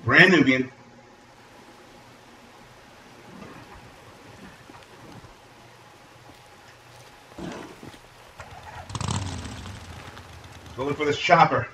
Brand Nubian. Go look for this chopper.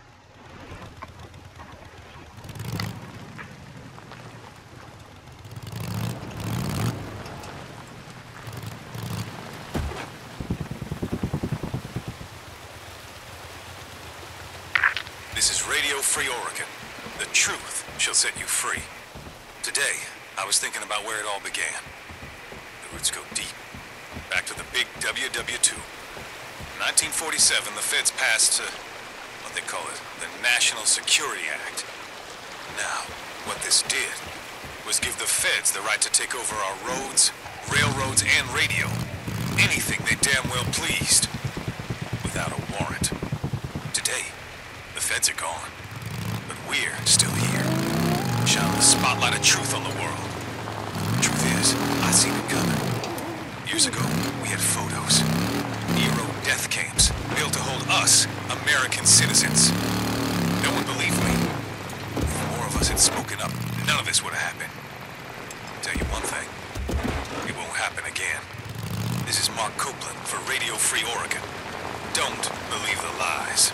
This is Radio Free Oregon. The truth shall set you free. Today, I was thinking about where it all began. The roots go deep. Back to the big WW2. In 1947, the feds passed what they call it, the National Security Act. Now, what this did was give the feds the right to take over our roads, railroads, and radio. Anything they damn well pleased. Without a warrant. Today, the feds are gone. But we're still here. Shining the spotlight of truth on the world. Truth is, I seen it coming. Years ago, we had photos. Nero death camps, built to hold us, American citizens. No one believed me. If more of us had spoken up, none of this would have happened. I'll tell you one thing. It won't happen again. This is Mark Copeland for Radio Free Oregon. Don't believe the lies.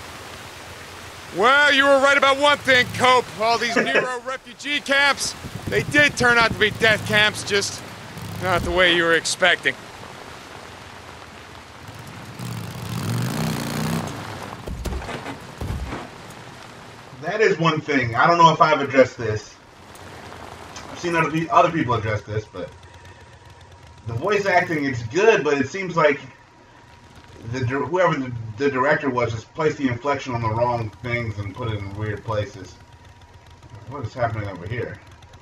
Well, you were right about one thing, Cope. All these Nero refugee camps, they did turn out to be death camps, just not the way you were expecting. That is one thing. I don't know if I've addressed this. I've seen other people address this, but the voice acting, it's good, but it seems like whoever the director was just placed the inflection on the wrong things and put it in weird places. What is happening over here?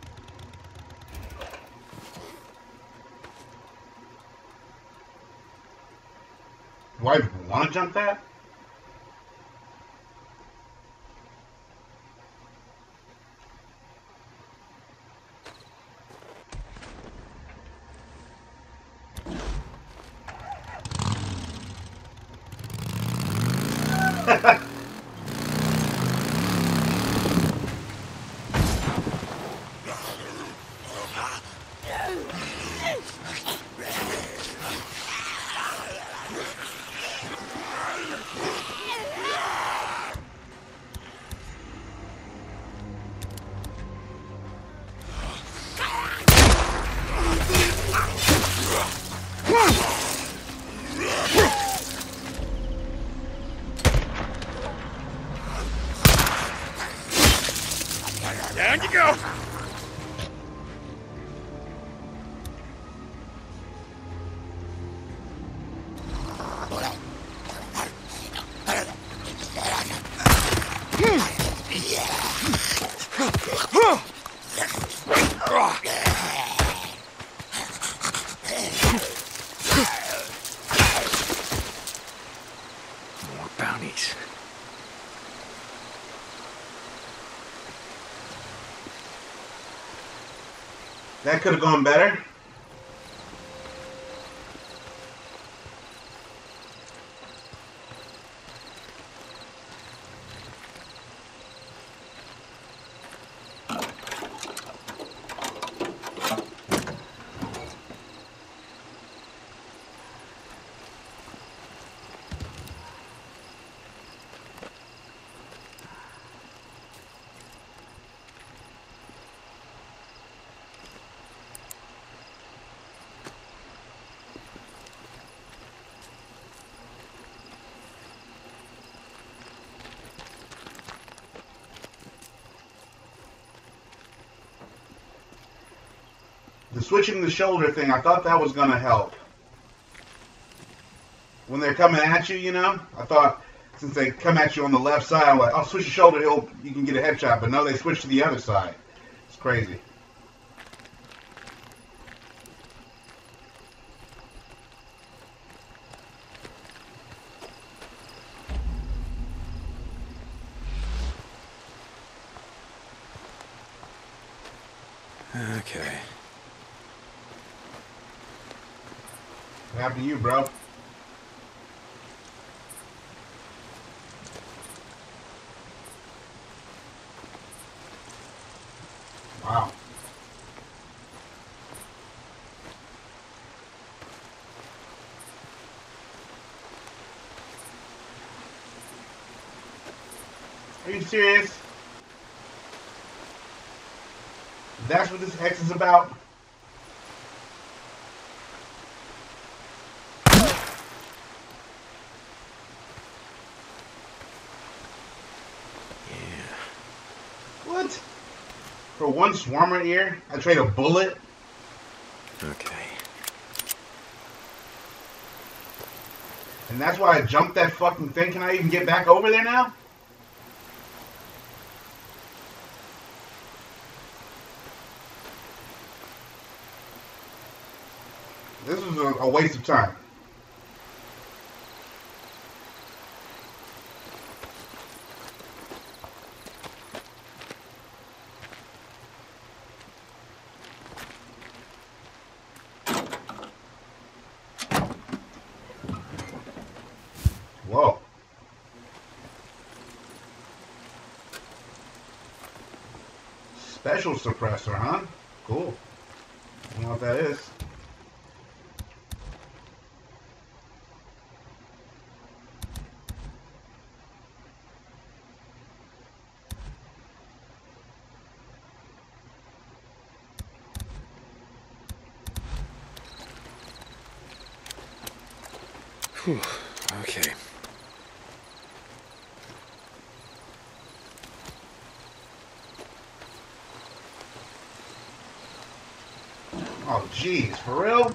Why do you want to jump that? Down you go! More bounties. That could have gone better. The switching the shoulder thing, I thought that was going to help. When they're coming at you, you know? I thought since they come at you on the left side, I'm like, I'll switch the shoulder, you can get a headshot. But no, they switch to the other side. It's crazy. Okay. What happened to you, bro? Wow. Are you serious? That's what this X is about? Yeah. What? For one swarmer ear, I trade a bullet? Okay. And that's why I jumped that fucking thing. Can I even get back over there now? This was a waste of time. Whoa. Special suppressor, huh? Cool. I don't know what that is. Whew. Okay. Oh, jeez. For real?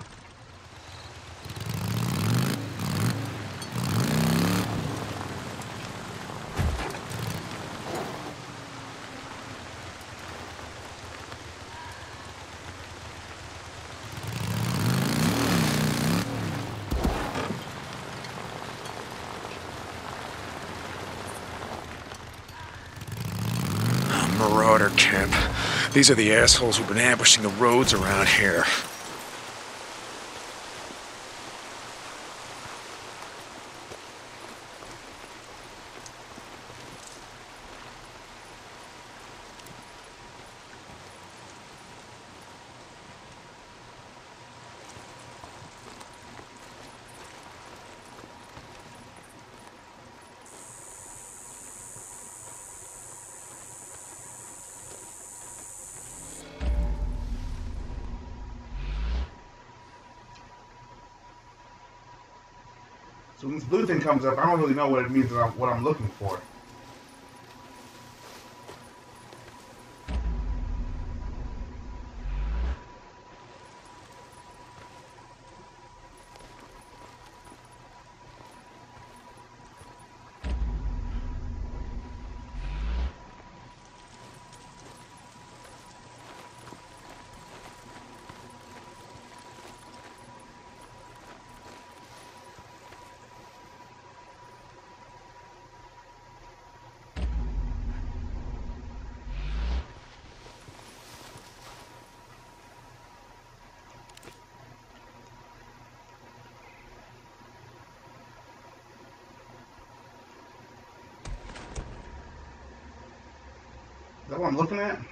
Marauder camp. These are the assholes who've been ambushing the roads around here. So when this blue thing comes up, I don't really know what it means, what I'm looking for. Is that what I'm looking at?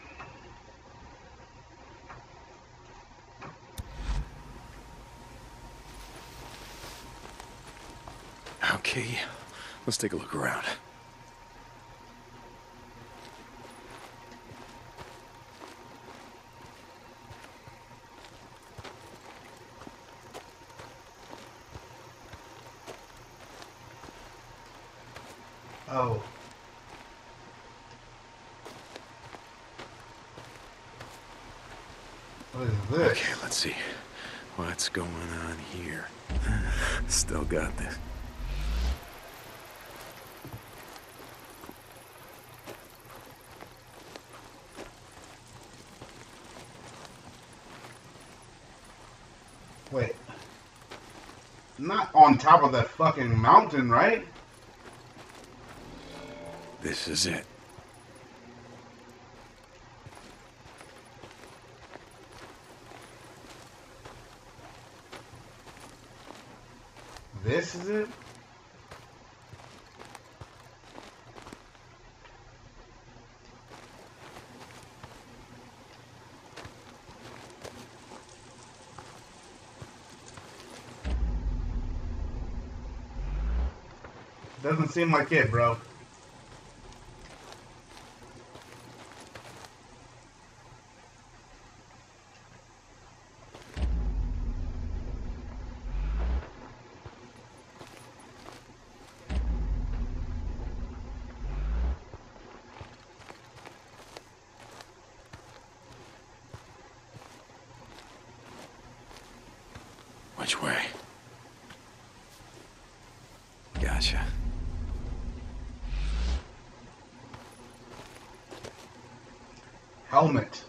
Okay, let's take a look around. Oh. What is this? Okay, let's see. What's going on here? Still got this. Wait. Not on top of that fucking mountain, right? This is it. This is it? Doesn't seem like it, bro. Which way? Gotcha. Helmet.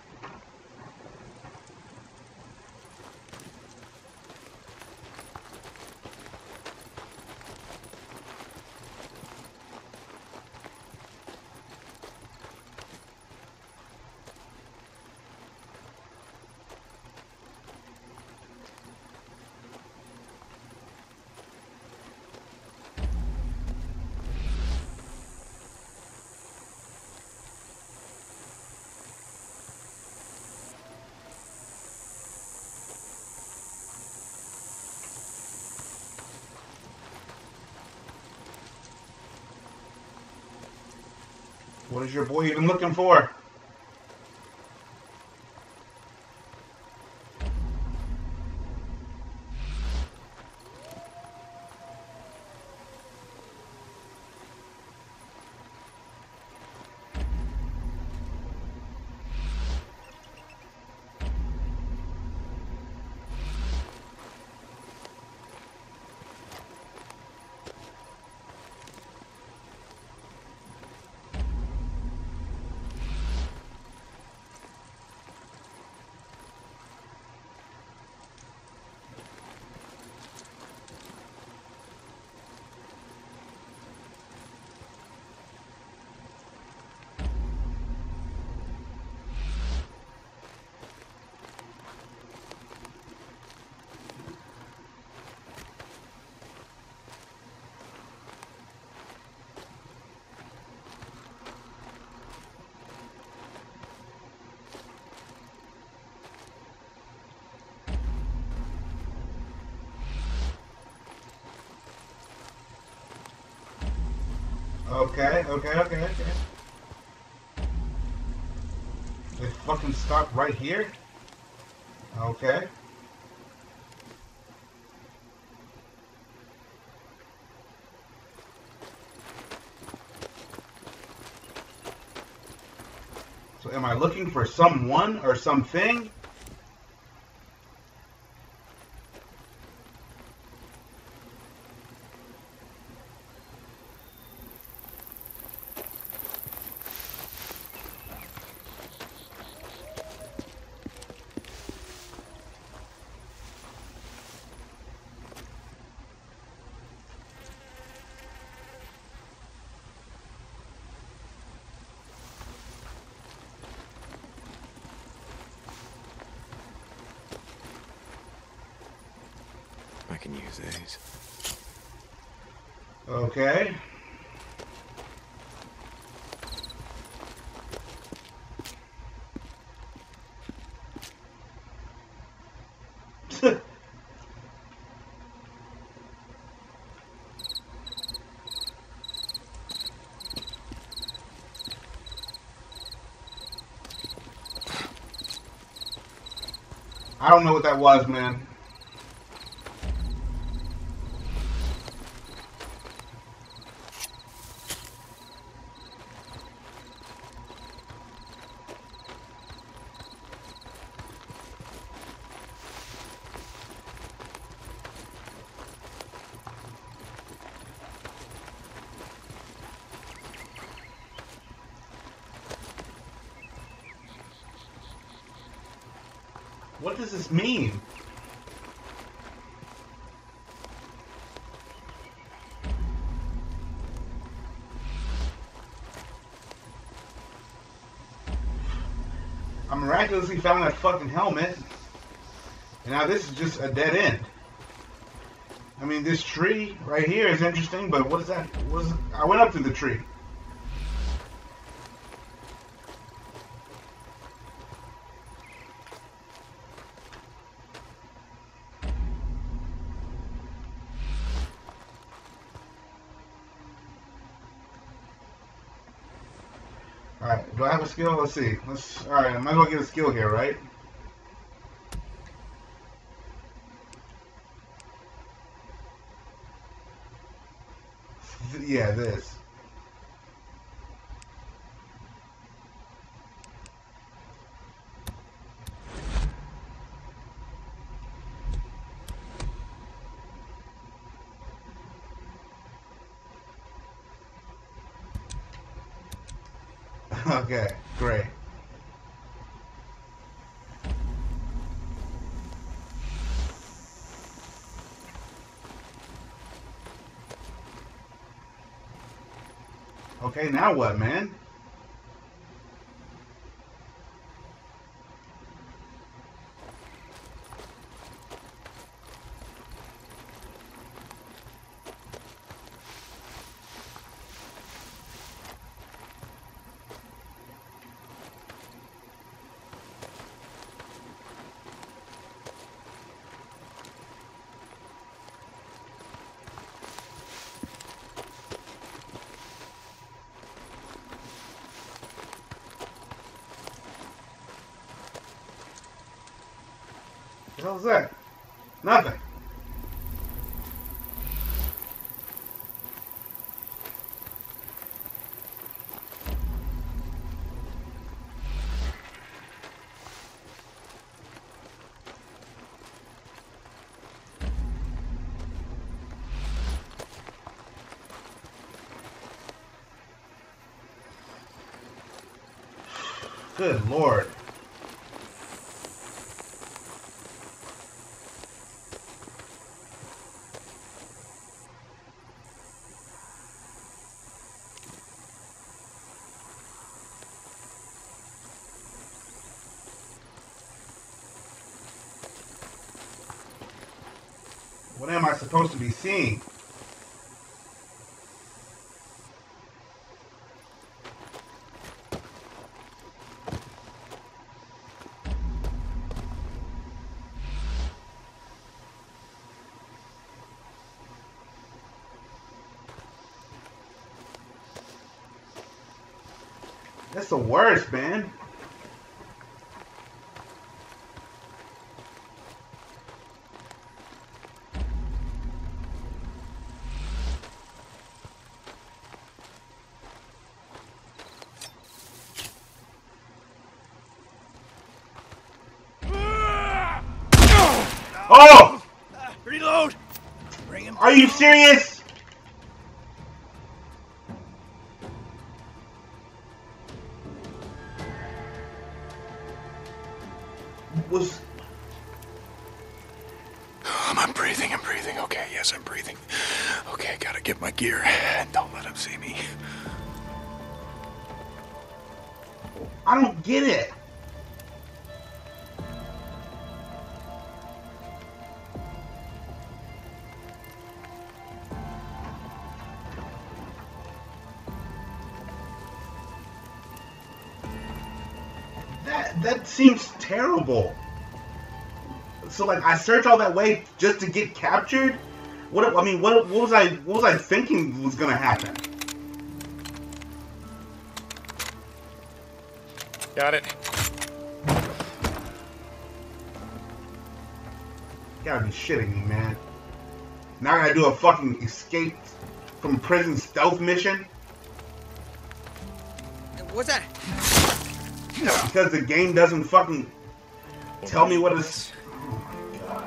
What is your boy even looking for? Okay. They fucking stopped right here? Okay. So am I looking for someone or something? I can use these. Okay. I don't know what that was, man. What does this mean? I miraculously found that fucking helmet. And now this is just a dead end. I mean, this tree right here is interesting, but what is that? I went up to the tree. Do I have a skill? Let's see. Alright, I might as well get a skill here, right? Yeah, this. Okay, great. Okay, now what, man? What was that? Nothing. Good Lord. What am I supposed to be seeing? That's the worst, man. Oh! Reload! Bring him. Are you serious? Was I'm breathing. Okay, yes, I'm breathing. Okay, gotta get my gear. Don't let him see me. I don't get it. That seems terrible. So like I searched all that way just to get captured? What was I thinking was gonna happen? Got it. You gotta be shitting me, man. Now I gotta do a fucking escape from prison stealth mission? What's that? Because the game doesn't fucking tell me what it's... Oh my god.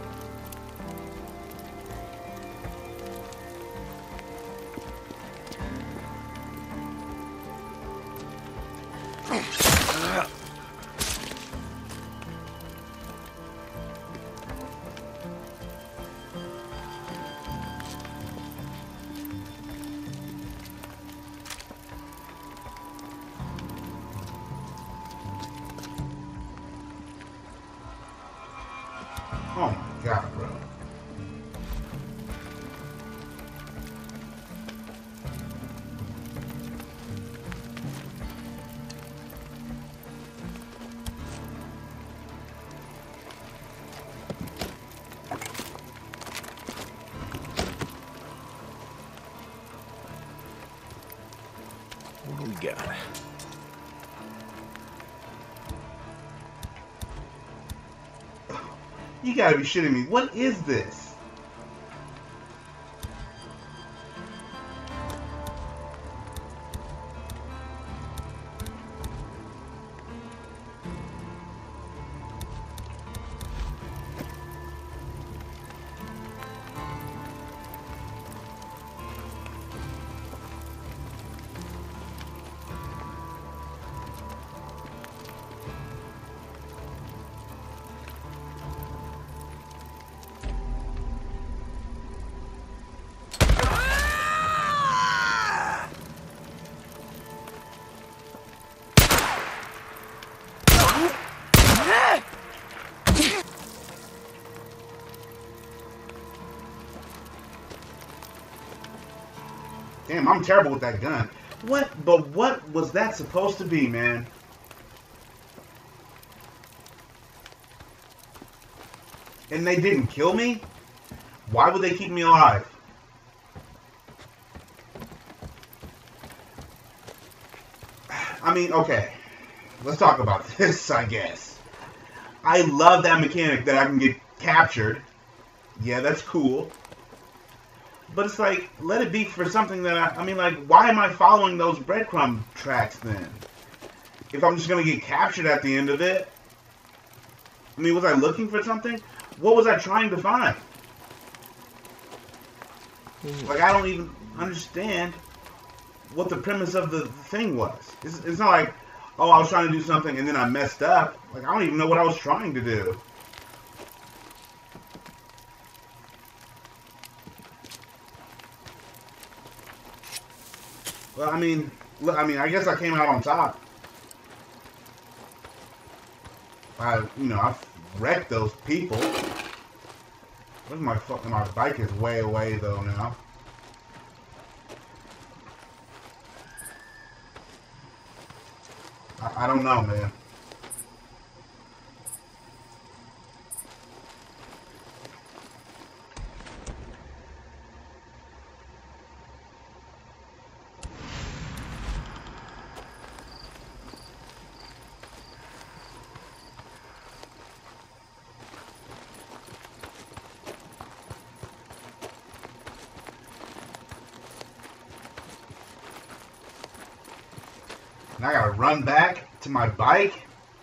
Oh my god, bro. What do we got? You gotta be shitting me. What is this? Damn, I'm terrible with that gun. What? But what was that supposed to be, man? And they didn't kill me? Why would they keep me alive? I mean, okay. Let's talk about this, I guess. I love that mechanic that I can get captured. Yeah, that's cool. But it's like, let it be for something that I mean, like, why am I following those breadcrumb tracks then? If I'm just going to get captured at the end of it? I mean, was I looking for something? What was I trying to find? Like, I don't even understand what the premise of the thing was. It's not like, oh, I was trying to do something and then I messed up. Like, I don't even know what I was trying to do. Well, I mean, I guess I came out on top. I wrecked those people. Where's my fucking, my bike is way away though now. I don't know, man. And I gotta run back to my bike.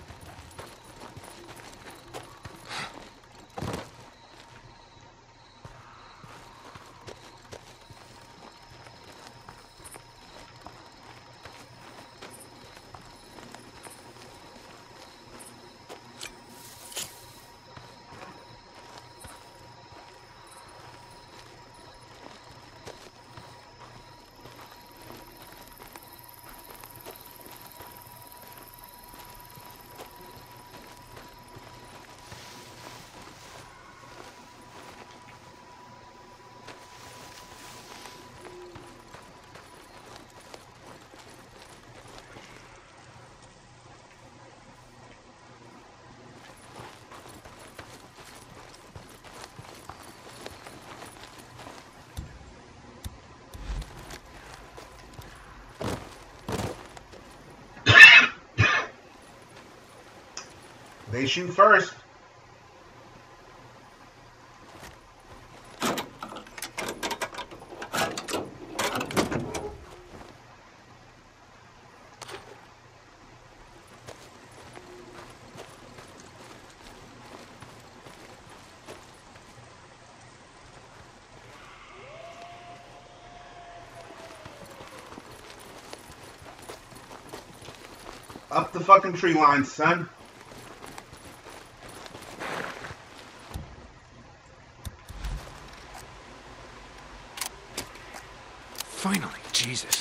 They shoot first. Up the fucking tree line, son. Finally, Jesus.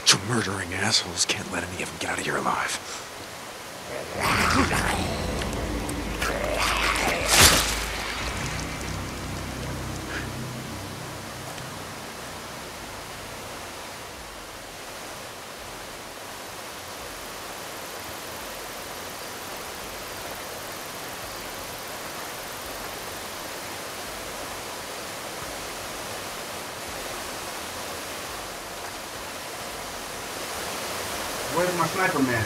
bunch of murdering assholes. Can't let any of them get out of here alive. Where's my sniper man?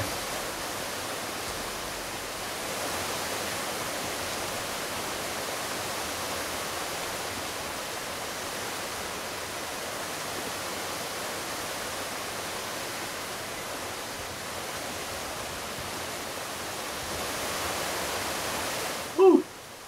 Woo!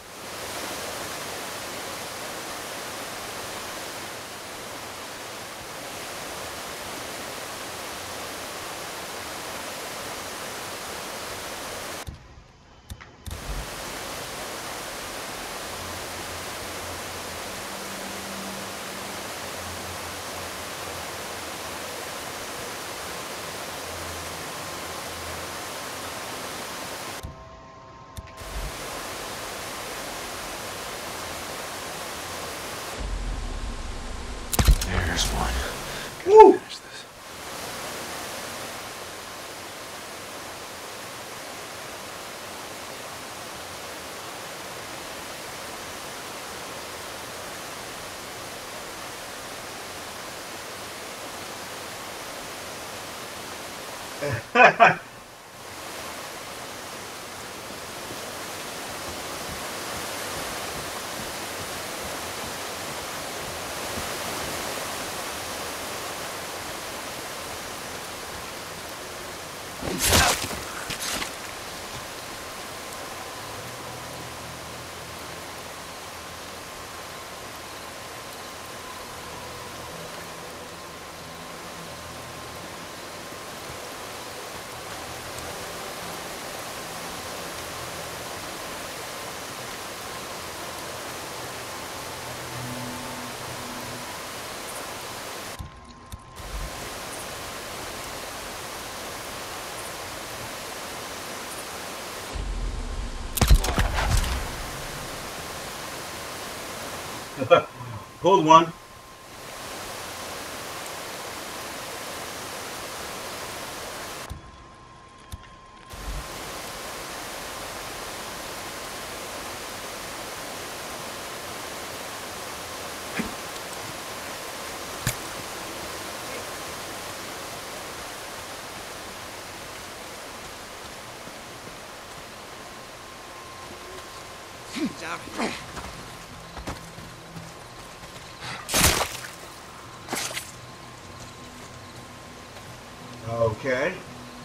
There's one. Woo! Finish this. Pulled one. Okay.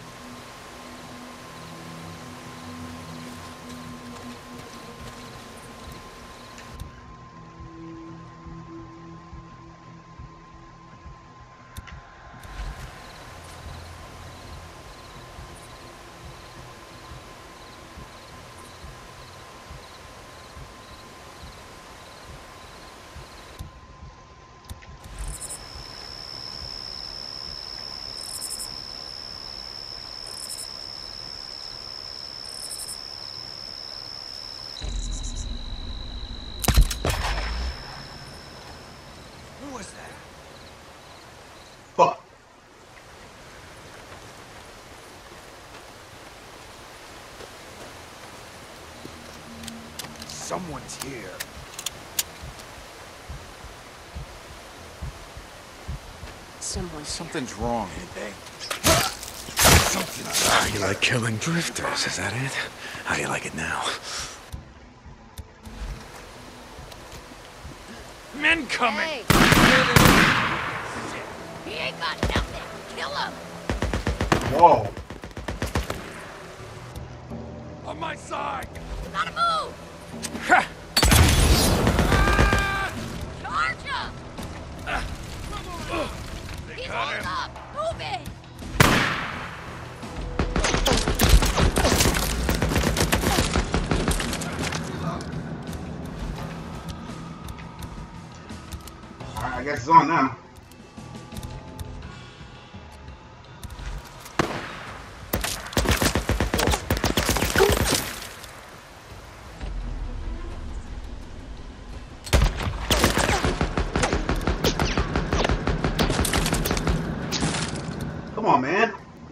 Who was that? Fuck. Someone's here. Something's wrong. You like killing drifters, is that it? How do you like it now? Men coming! Hey. He ain't got nothing. Kill him. Whoa. On my side! You gotta move. Ha! Charge him. He's got holed him. up. Move it. Alright, I guess it's on now. on, man.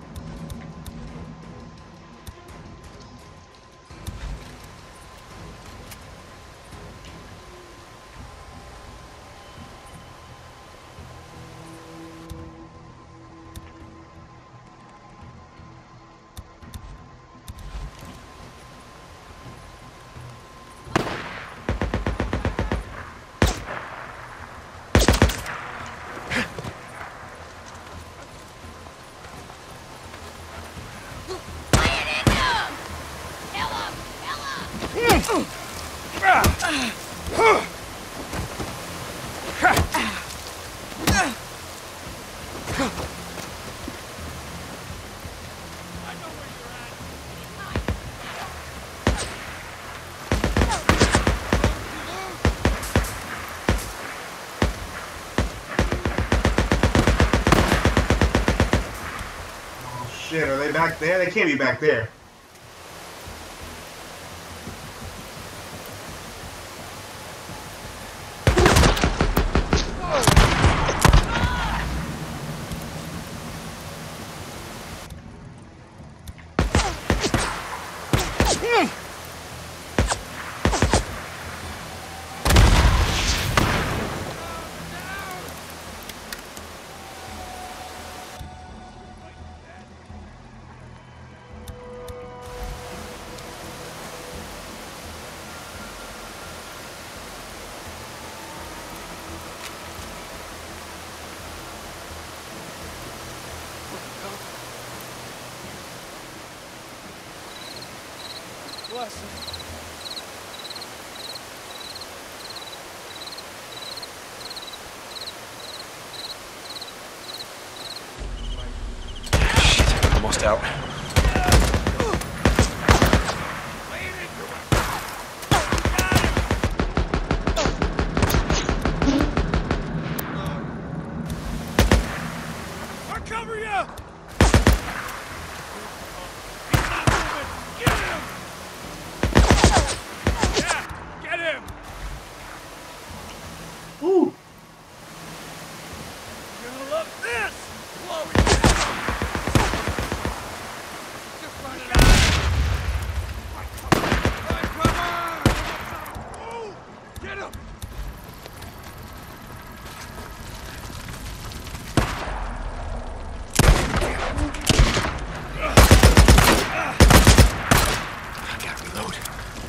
Shit, are they back there? They can't be back there. Bless him. Almost out. I'll cover you! Ooh. You're gonna love this! Chloe! Just run it out! Right, cover! Ooh, get him! I gotta reload.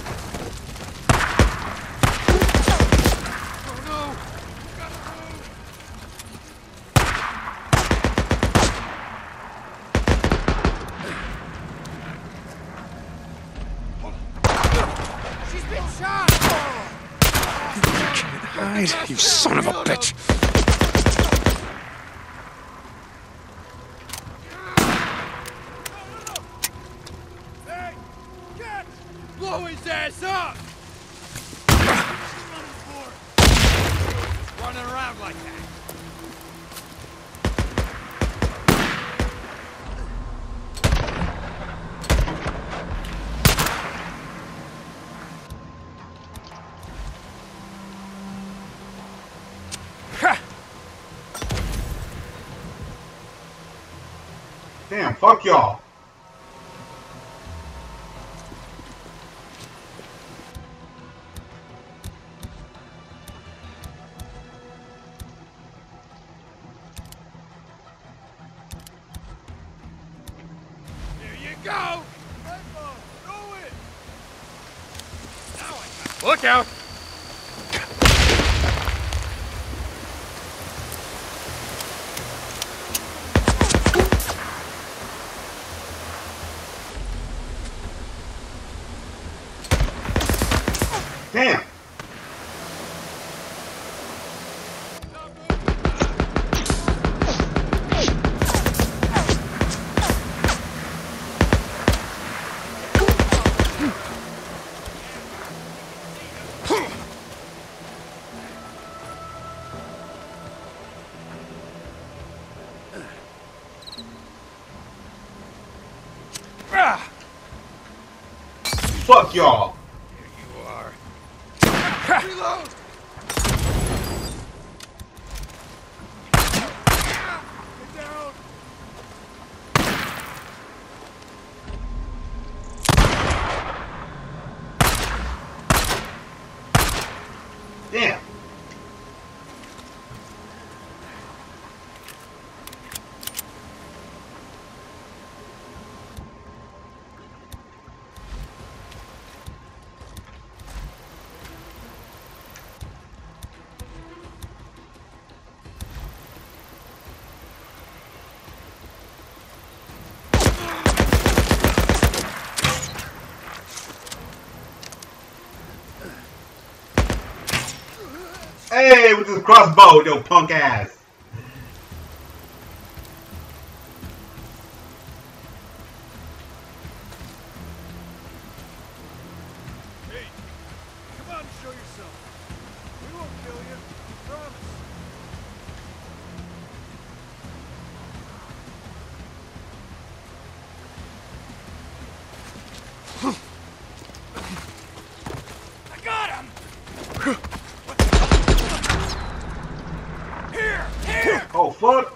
You son of a bitch! Hey! Get! Blow his ass up! Running around like that. Damn, fuck y'all. Here you go! Do it! Now I got... Look out! Damn. Fuck y'all. Here you are. Reload! Get down! crossbow, yo punk ass. Hey, come on and show yourself. We won't kill you. Promise. I got him! Here! Oh fuck!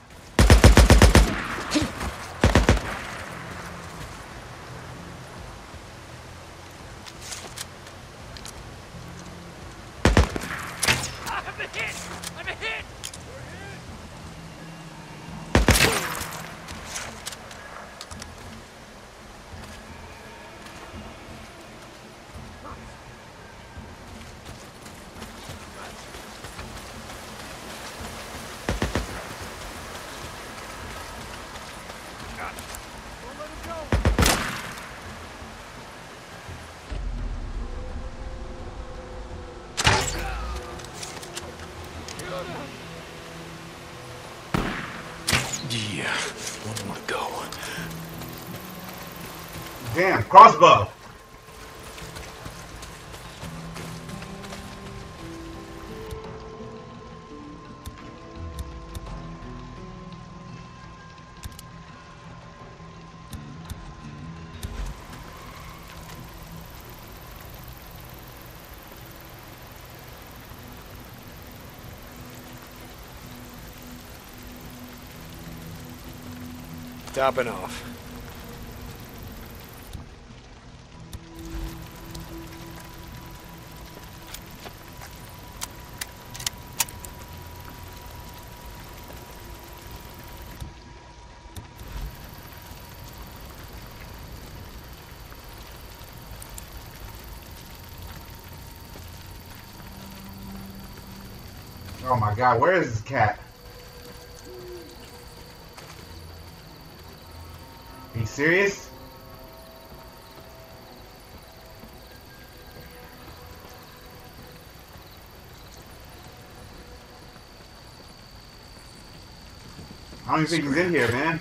I'm a hit! I'm a hit! Don't let him go! Yeah, one more to go. Damn, crossbow. Topping off. Oh my god, where is this cat? Are you serious? I don't even think he's in here, man.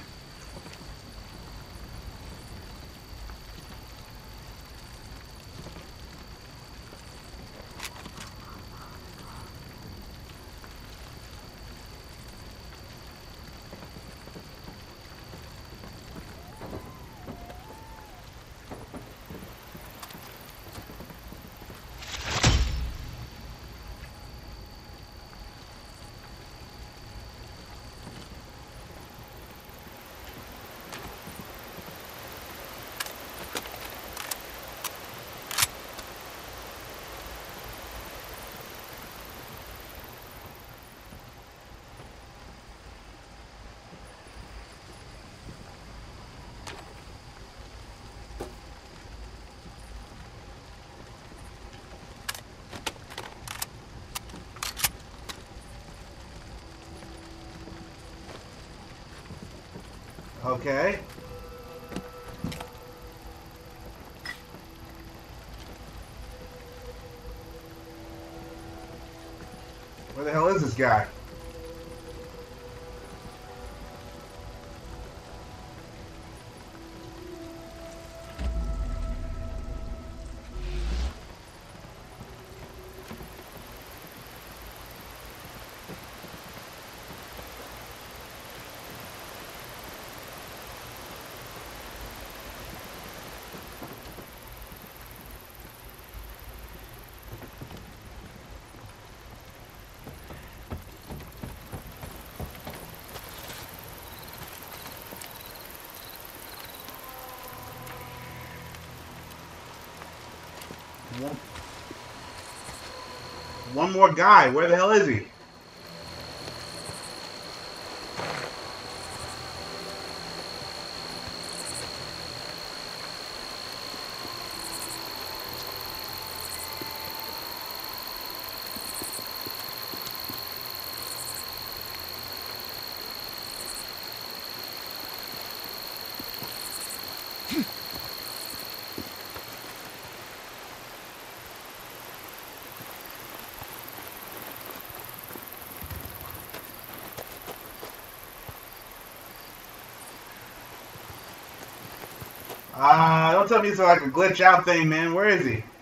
Okay. Where the hell is this guy? One more guy. Where the hell is he? Don't tell me it's like a glitch out thing, man. Where is he?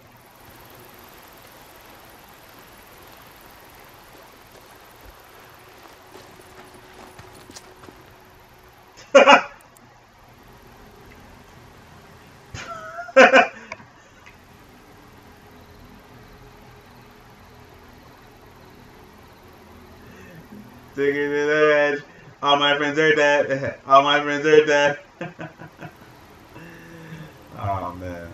Sticking to the edge. All my friends are dead. All my friends are dead. Oh, man.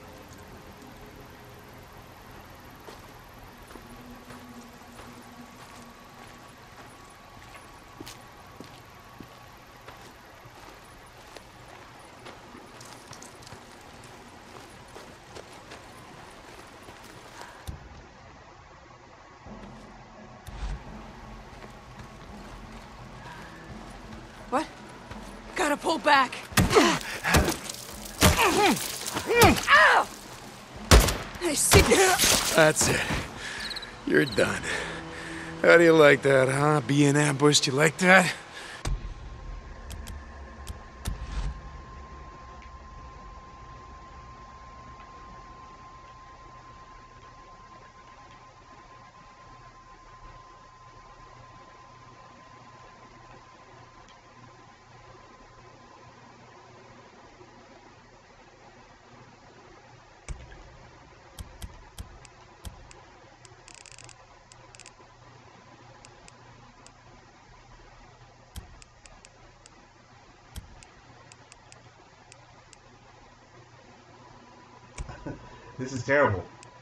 What? Gotta pull back. Ow! I see. That's it. You're done. How do you like that, huh? Being ambushed, you like that? This is terrible.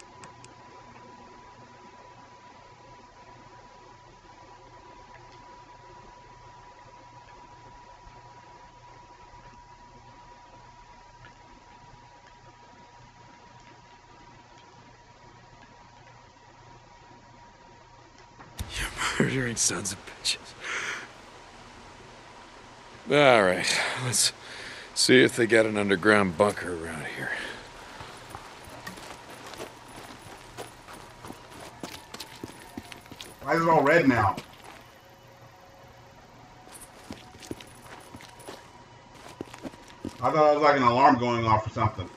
You murdering sons of bitches. All right, let's see if they got an underground bunker around here. Why is it all red now? I thought it was like an alarm going off or something.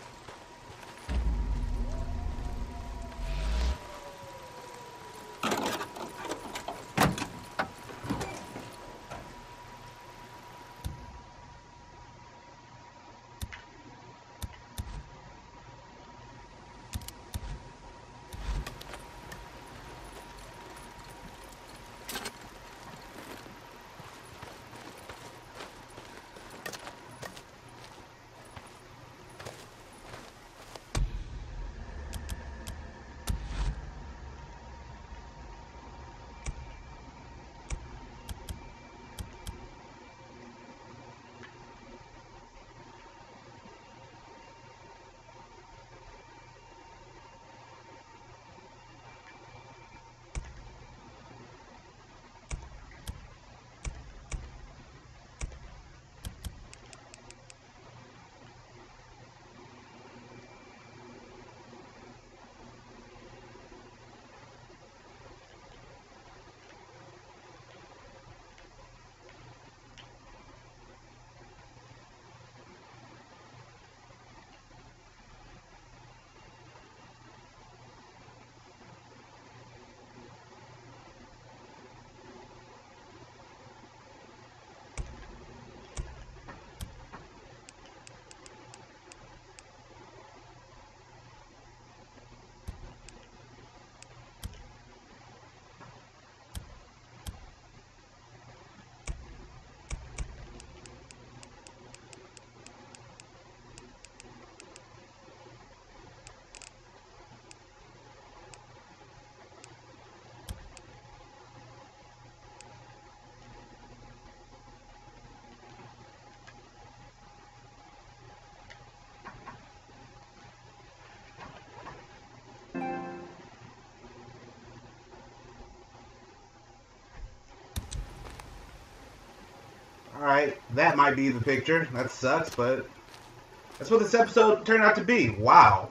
Alright, that might be the picture. That sucks, but that's what this episode turned out to be. Wow.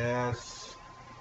Yes.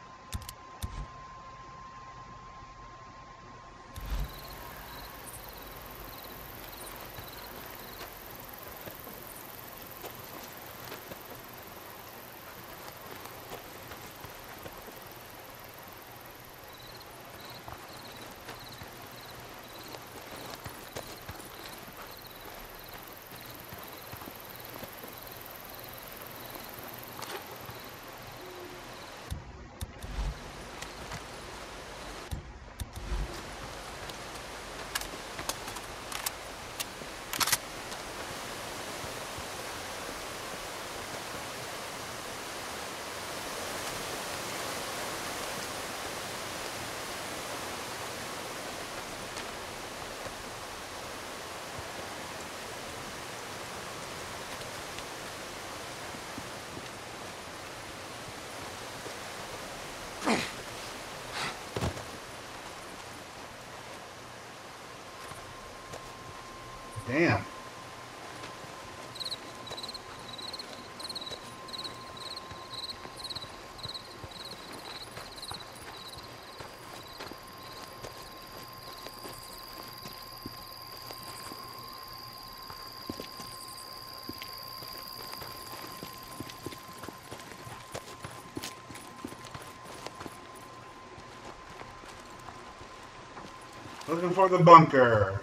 Damn. Looking for the bunker.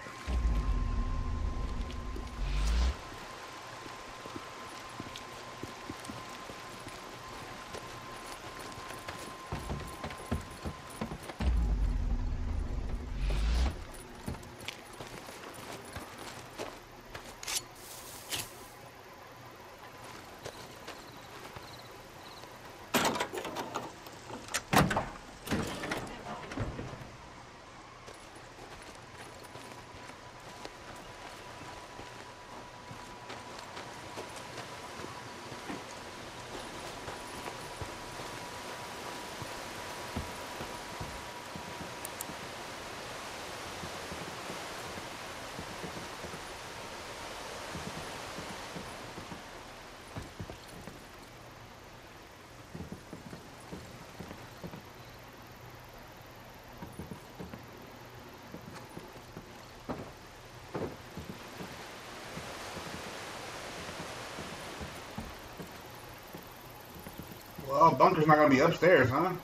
Well, bunker's not gonna be upstairs, huh?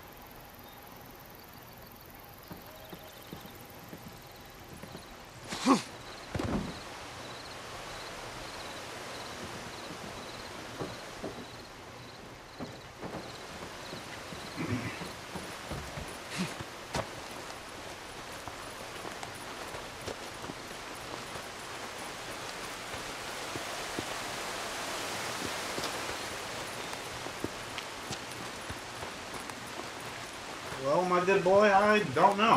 Well, my good boy, I don't know.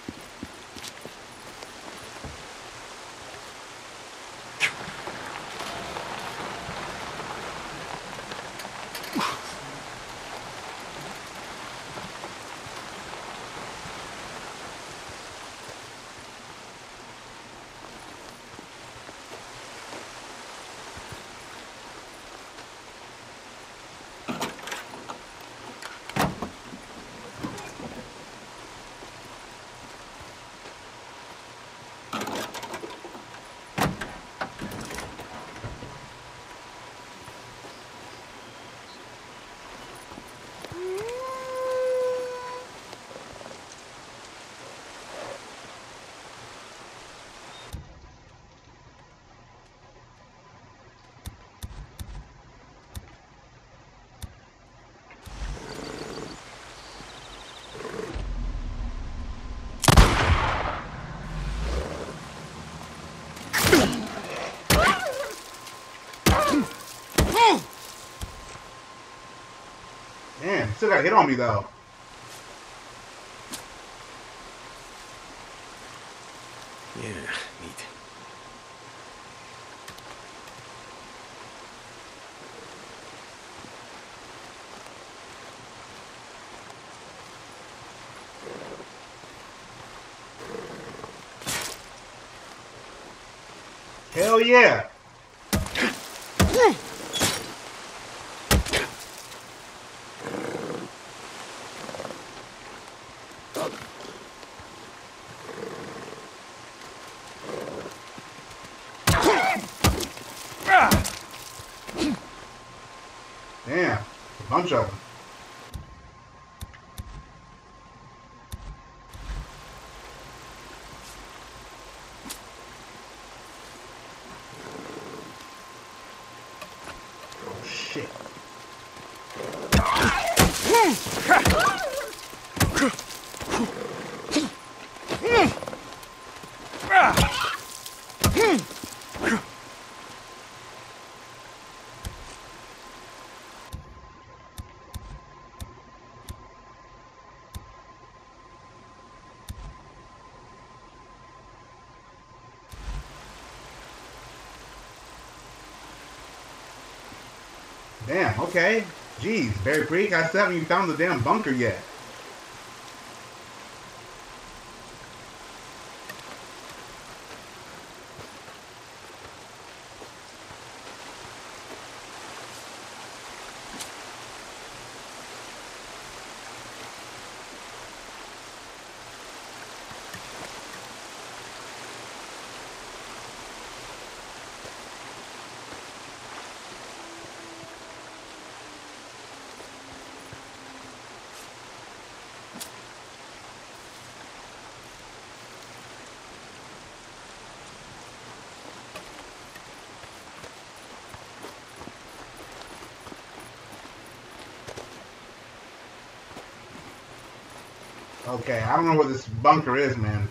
Man, still got hit on me though. Yeah, neat. Hell yeah. Damn, a bunch of them. Oh shit. Damn, okay. Jeez, Bear Creek, I still haven't even found the damn bunker yet. Okay, I don't know where this bunker is, man.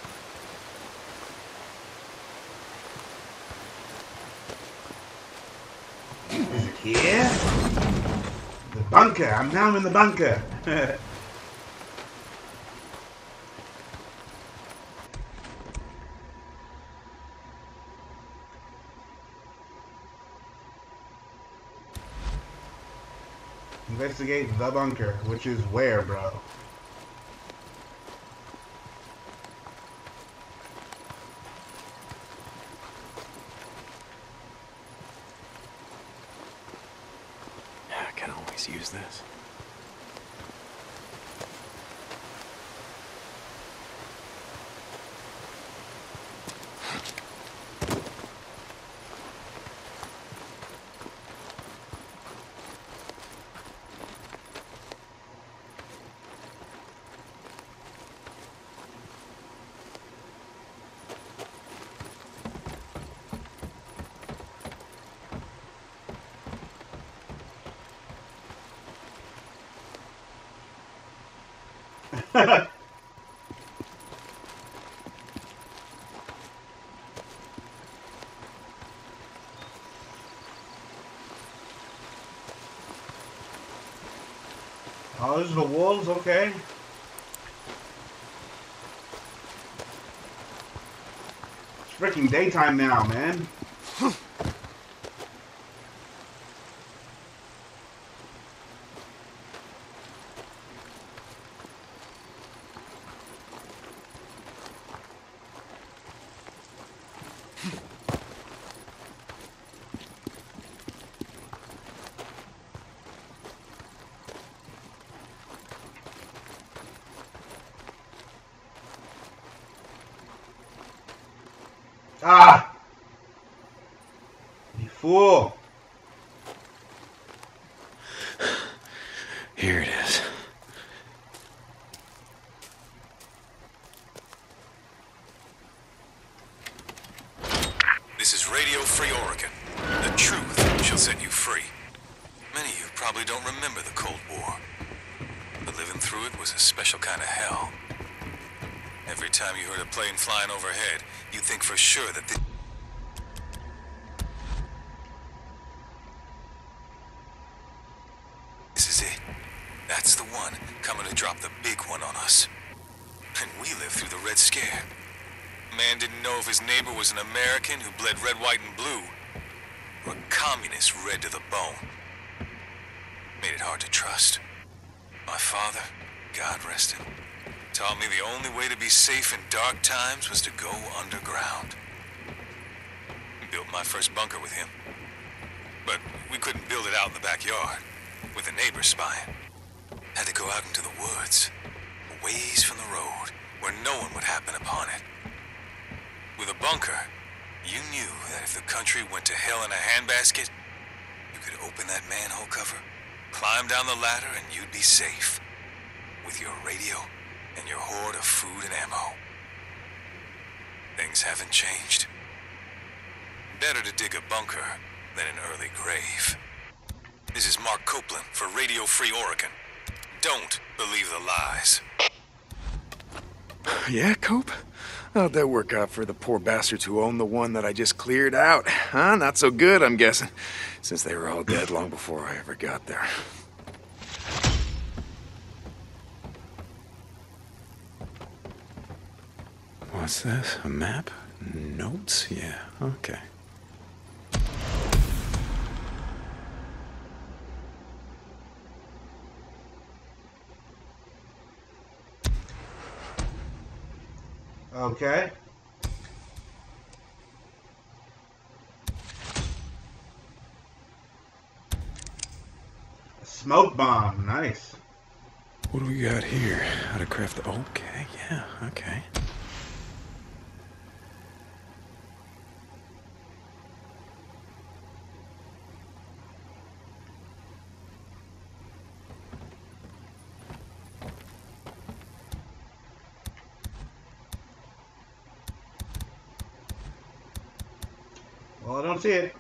Is it here? The bunker. I'm now in the bunker. Investigate the bunker, which is where, bro? I can always use this. Oh, those are the wolves? Okay. It's freaking daytime now, man. Ah! You fool! Here it is. This is Radio Free Oregon. The truth shall set you free. Many of you probably don't remember the Cold War, but living through it was a special kind of hell. Every time you heard a plane flying overhead, you'd think for sure that this is it. That's the one coming to drop the big one on us. And we lived through the Red Scare. Man didn't know if his neighbor was an American who bled red, white, and blue, or a communist red to the bone. Made it hard to trust. My father, God rest him, taught me the only way to be safe in dark times was to go underground. Built my first bunker with him. But we couldn't build it out in the backyard, with the neighbors spying. Had to go out into the woods, a ways from the road, where no one would happen upon it. With a bunker, you knew that if the country went to hell in a handbasket, you You could open that manhole cover, climb down the ladder, and you'd be safe. With your radio and your hoard of food and ammo. Things haven't changed. Better to dig a bunker than an early grave. This is Mark Copeland for Radio Free Oregon. Don't believe the lies. Yeah, Cope? How'd that work out for the poor bastards who own the one that I just cleared out? Huh? Not so good, I'm guessing. Since they were all dead long before I ever got there. What's this? A map? Notes? Yeah, okay. Okay. A smoke bomb, nice. What do we got here? How to craft the... Okay, yeah, okay. Well, I don't see it.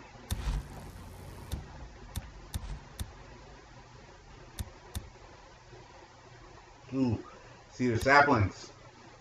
Ooh, cedar saplings.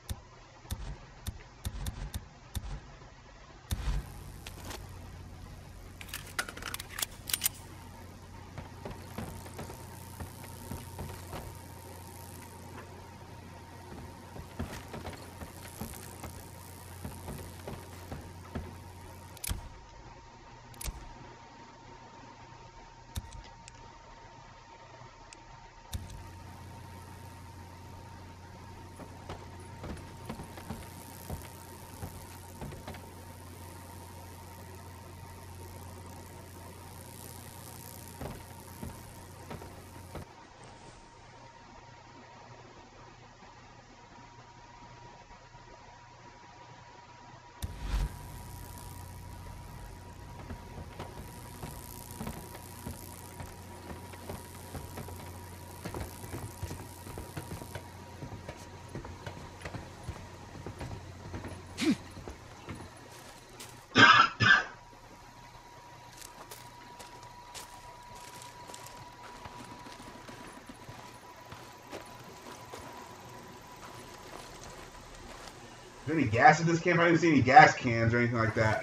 Is there any gas in this camp? I didn't see any gas cans or anything like that.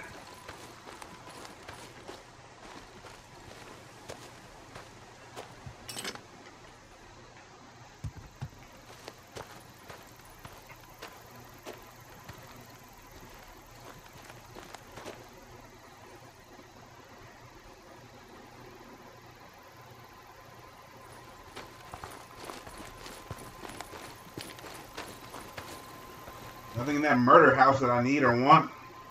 Nothing in that murder house that I need or want.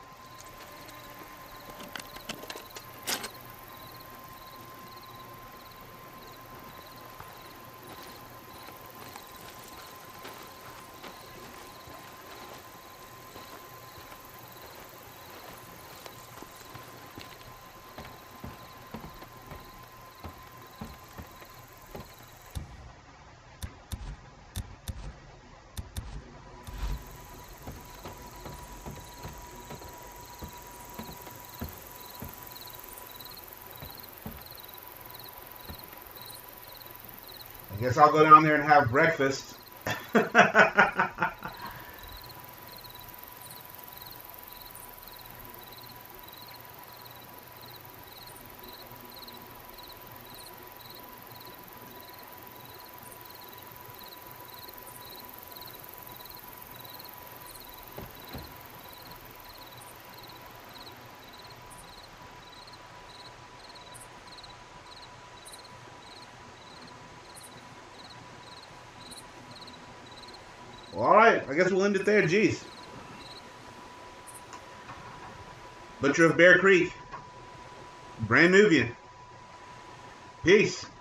I guess I'll go down there and have breakfast. Well, alright, I guess we'll end it there, jeez. Butcher of Bear Creek. Brand Nubian. Peace.